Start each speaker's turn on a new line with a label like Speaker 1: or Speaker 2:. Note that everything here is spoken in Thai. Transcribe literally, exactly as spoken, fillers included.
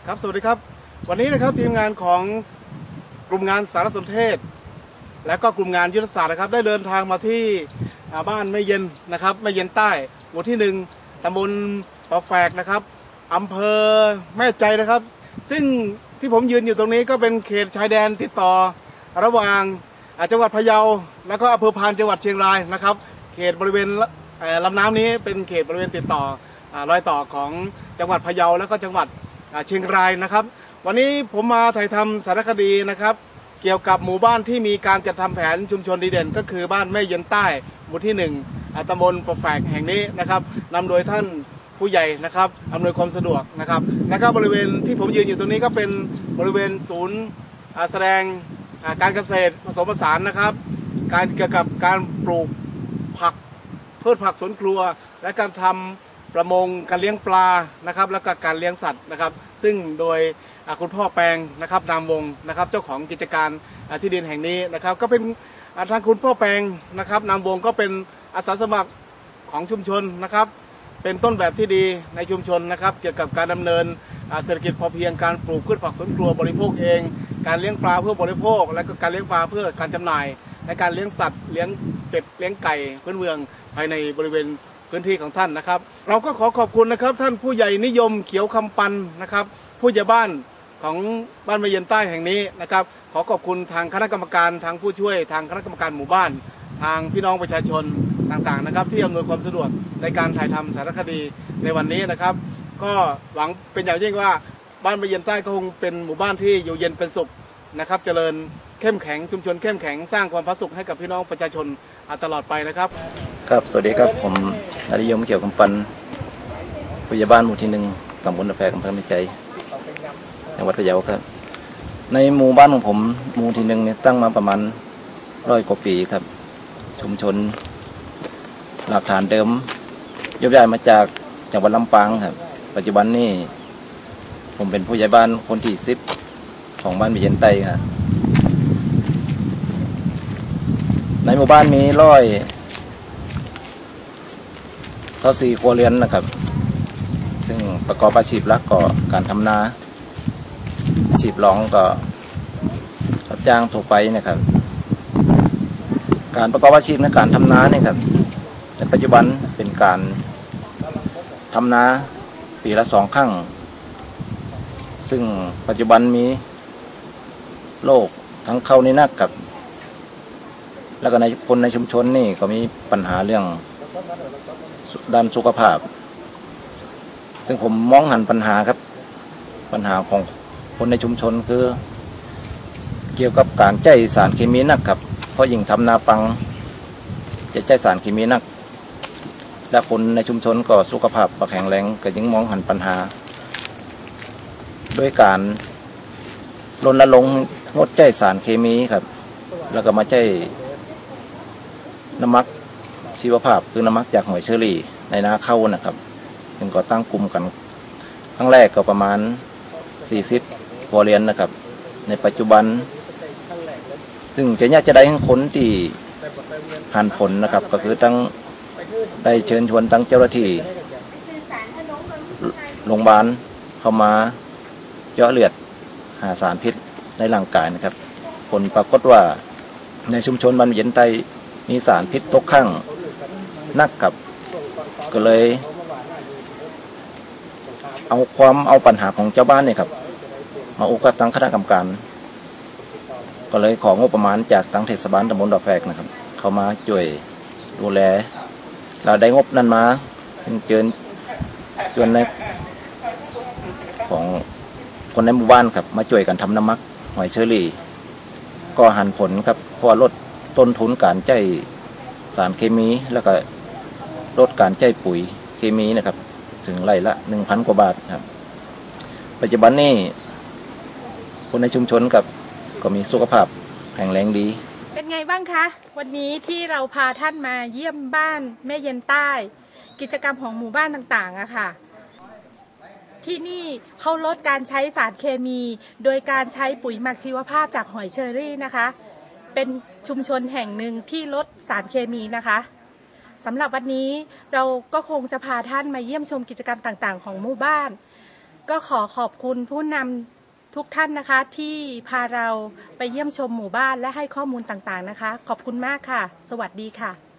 Speaker 1: ครับสวัสดีครับวันนี้นะครับทีมงานของกลุ่มงานสารสนเทศและก็กลุ่มงานยุทธศาสตร์นะครับได้เดินทางมาที่บ้านแม่เย็นนะครับแม่เย็นใต้หมู่ที่หนึ่งตำบลปะแฝกนะครับอำเภอแม่ใจนะครับซึ่งที่ผมยืนอยู่ตรงนี้ก็เป็นเขตชายแดนติดต่อระหว่างจังหวัดพะเยาและก็อำเภอพานจังหวัดเชียงรายนะครับเขตบริเวณลำน้ำนี้เป็นเขตบริเวณติดต่อรอยต่อของจังหวัดพะเยาและก็จังหวัดเชียงรายนะครับวันนี้ผมมาถ่ายทำสารคดีนะครับเกี่ยวกับหมู่บ้านที่มีการจัดทำแผนชุมชนดีเด่นก็คือบ้านแม่เย็นใต้หมู่ที่หนึ่งตำบลปะแฝกแห่งนี้นะครับนำโดยท่านผู้ใหญ่นะครับอำนวยความสะดวกนะครับและก็บริเวณที่ผมยืนอยู่ตรงนี้ก็เป็นบริเวณศูนย์แสดงการเกษตรผสมผสานนะครับการเกี่ยวกับการปลูกผักพืชผักสวนครัวและการทำประมงการเลี้ยงปลานะครับแล้วก็การเลี้ยงสัตว์นะครับซึ่งโดยคุณพ่อแปงนะครับนามวงนะครับเจ้าของกิจการที่ดินแห่งนี้นะครับก็เป็นทางคุณพ่อแปงนะครับนามวงก็เป็นอาสาสมัครของชุมชนนะครับเป็นต้นแบบที่ดีในชุมชนนะครับเกี่ยวกับการดำเนินเศรษฐกิจพอเพียงการปลูกพืชผักสวนครัวบริโภคเองการเลี้ยงปลาเพื่อบริโภคและก็การเลี้ยงปลาเพื่อการจำหน่ายในการเลี้ยงสัตว์เลี้ยงเป็ดเลี้ยงไก่พื้นเมืองภายในบริเวณพื้นที่ของท่านนะครับเราก็ขอขอบคุณนะครับท่านผู้ใหญ่นิยมเขียวคำปันนะครับผู้ใหญ่บ้านของบ้านแม่เย็นใต้แห่งนี้นะครับขอขอบคุณทางคณะกรรมการทางผู้ช่วยทางคณะกรรมการหมู่บ้านทางพี่น้องประชาชนต่างๆนะครับที่อำนวยความสะดวกในการถ่ายทำสารคดีในวันนี้นะครับก็หวังเป็นอย่างยิ่งว่าบ้านแม่เย็นใต้ก็คงเป็นหมู่บ้านที่อยู่เย็นเป็นสุขนะครับเจริญเข้มแข็งชุมชนเข้มแข็งสร้างความผาสุกให้กับพี่น้องประชาชนตลอดไปนะครับ
Speaker 2: ครับสวัสดีครับผมนายนิยมเขียวคำปันผู้ใหญ่บ้านหมู่ที่หนึ่งตำบลตะแพรอำเภอแม่ใจจังหวัดพะเยาครับในหมู่บ้านของผมหมู่ที่หนึ่งเนี่ยตั้งมาประมาณร้อยกว่าปีครับชุมชนหลักฐานเดิมยกย้ายมาจากจังหวัดลำปางครับปัจจุบันนี่ผมเป็นผู้ใหญ่บ้านคนที่สิบของบ้านแม่เย็นใต้ครับในหมู่บ้านมีร้อยท่อสี่ครัวเรือนนะครับซึ่งประกอบอาชีพหลักก็การทำนาอาชีพรองก็รับจ้างทั่วไปนะครับการประกอบอาชีพในการทำนาเนี่ยครับในปัจจุบันเป็นการทำนาปีละสองครั้งซึ่งปัจจุบันมีโรคทั้งเข้าในนักกับแล้วก็ในคนในชุมชนนี่ก็มีปัญหาเรื่องด้านสุขภาพซึ่งผมมองหันปัญหาครับปัญหาของคนในชุมชนคือเกี่ยวกับการใช้สารเคมีนักครับเพราะยิ่งทำนาปังจะใช้สารเคมีนักและคนในชุมชนก็สุขภาพแข็งแรงก็ยิ่งมองหันปัญหาด้วยการรณรงค์งดใช้สารเคมีครับแล้วก็มาใช้น้ำมักชีวภาพคือน้ำมักจากหอยเชอรี่ในนาข้าวนะครับซึ่งก็ตั้งกลุ่มกันครั้งแรกก็ประมาณสี่สิบครัวเรือนนะครับในปัจจุบันซึ่งจะยากจะได้ทั้งคนที่หันผลนะครับก็คือตั้งได้เชิญชวนตั้งเจ้าหน้าที่โรงพยาบาลเข้ามาเจาะเลือดหาสารพิษในร่างกายนะครับผลปรากฏว่าในชุมชนบ้านแม่เย็นใต้มีสารพิษตกค้างนักกับก็เลยเอาความเอาปัญหาของเจ้าบ้านเนี่ยครับมาอุกับตั้งคณะกรรมการก็เลยของงบประมาณจากตั้งเทศบาลตำบลดอกแฝกนะครับเข้ามาช่วยดูแลเราได้งบนั้นมาเป็นเจิญจวนในของคนในหมู่บ้านครับมาช่วยกันทำน้ำมักหอยเชอรี่ก็หันผลครับเพราะลดต้นทุนการใช้สารเคมีแล้วก็ลดการใช้ปุ๋ยเคมีนะครับถึงไร่ละหนึ่งพันกว่าบาทครับปัจจุบันนี้คนในชุมชนกับก็มีสุขภาพแข็งแรงดี
Speaker 3: เป็นไงบ้างคะวันนี้ที่เราพาท่านมาเยี่ยมบ้านแม่เย็นใต้กิจกรรมของหมู่บ้านต่างๆอะค่ะที่นี่เขาลดการใช้สารเคมีโดยการใช้ปุ๋ยหมักชีวภาพจากหอยเชอรี่นะคะเป็นชุมชนแห่งหนึ่งที่ลดสารเคมีนะคะสำหรับวันนี้เราก็คงจะพาท่านมาเยี่ยมชมกิจกรรมต่างๆของหมู่บ้านก็ขอขอบคุณผู้นำทุกท่านนะคะ ที่พาเราไปเยี่ยมชมหมู่บ้านและให้ข้อมูลต่างๆนะคะ ขอบคุณมากค่ะ สวัสดีค่ะ